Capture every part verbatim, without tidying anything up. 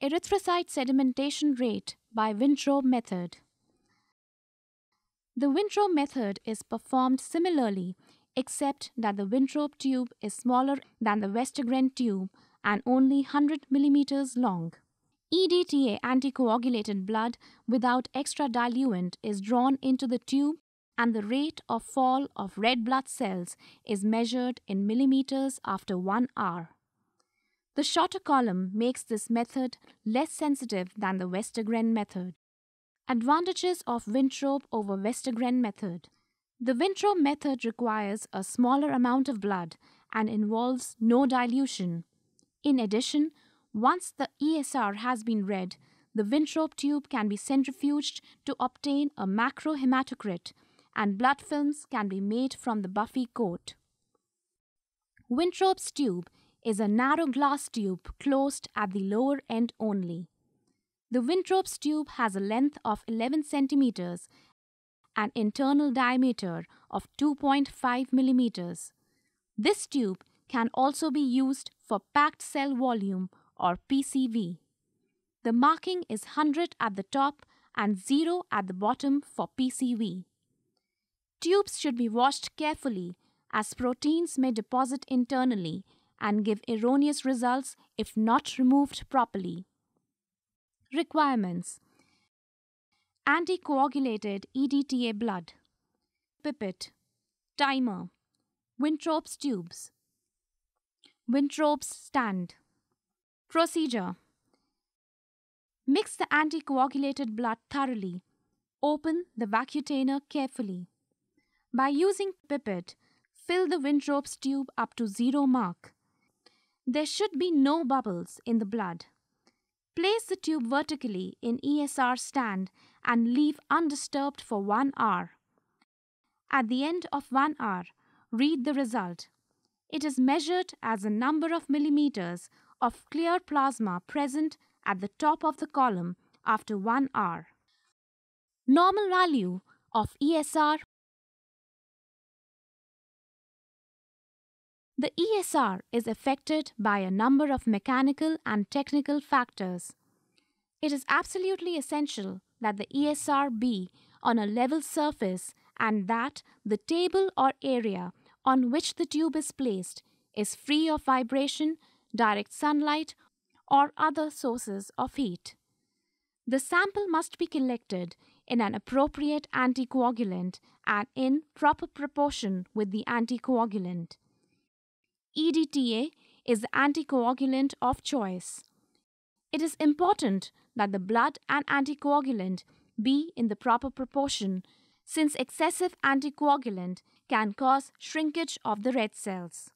Erythrocyte Sedimentation Rate by Wintrobe Method. The Wintrobe method is performed similarly, except that the Wintrobe tube is smaller than the Westergren tube and only one hundred millimeters long. E D T A anticoagulated blood without extra diluent is drawn into the tube, and the rate of fall of red blood cells is measured in millimeters after one hour. The shorter column makes this method less sensitive than the Westergren method. Advantages of Wintrobe over Westergren method. The Wintrobe method requires a smaller amount of blood and involves no dilution. In addition, once the E S R has been read, the Wintrobe tube can be centrifuged to obtain a macrohematocrit, and blood films can be made from the buffy coat. Wintrobe's tube is a narrow glass tube closed at the lower end only. The Wintrobe's tube has a length of eleven centimeters and internal diameter of two point five millimeters. This tube can also be used for packed cell volume or P C V. The marking is one hundred at the top and zero at the bottom for P C V. Tubes should be washed carefully, as proteins may deposit internally and give erroneous results if not removed properly. Requirements: anticoagulated E D T A blood, pipette, timer, Wintrobe's tubes, Wintrobe's stand. Procedure: mix the anticoagulated blood thoroughly. Open the vacutainer carefully. By using pipette, fill the Wintrobe's tube up to zero mark. There should be no bubbles in the blood. Place the tube vertically in E S R stand and leave undisturbed for one hour. At the end of one hour, read the result. It is measured as the number of millimeters of clear plasma present at the top of the column after one hour. Normal value of E S R. The E S R is affected by a number of mechanical and technical factors. It is absolutely essential that the E S R be on a level surface and that the table or area on which the tube is placed is free of vibration, direct sunlight, or other sources of heat. The sample must be collected in an appropriate anticoagulant and in proper proportion with the anticoagulant. E D T A is the anticoagulant of choice. It is important that the blood and anticoagulant be in the proper proportion, since excessive anticoagulant can cause shrinkage of the red cells.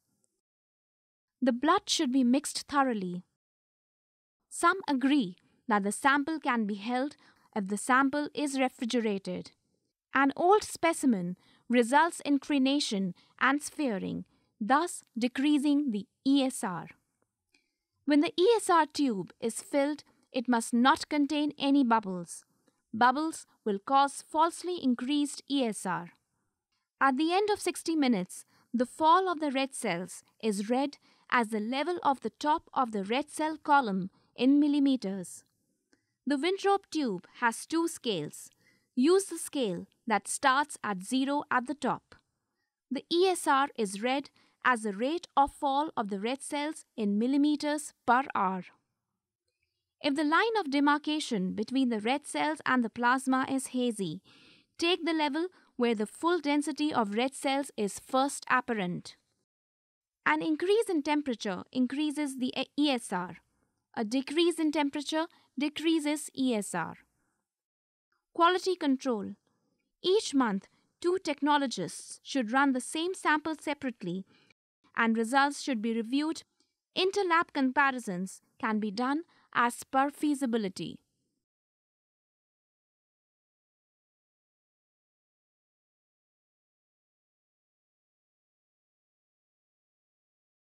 The blood should be mixed thoroughly. Some agree that the sample can be held if the sample is refrigerated. An old specimen results in crenation and sphering, thus decreasing the E S R. When the E S R tube is filled, it must not contain any bubbles. Bubbles will cause falsely increased E S R. At the end of sixty minutes, the fall of the red cells is read as the level of the top of the red cell column in millimeters. The Wintrobe tube has two scales. Use the scale that starts at zero at the top. The E S R is read as the rate of fall of the red cells in millimeters per hour. If the line of demarcation between the red cells and the plasma is hazy, take the level where the full density of red cells is first apparent. An increase in temperature increases the E S R. A decrease in temperature decreases E S R. Quality control. Each month, two technologists should run the same sample separately, and results should be reviewed. Interlab comparisons can be done as per feasibility.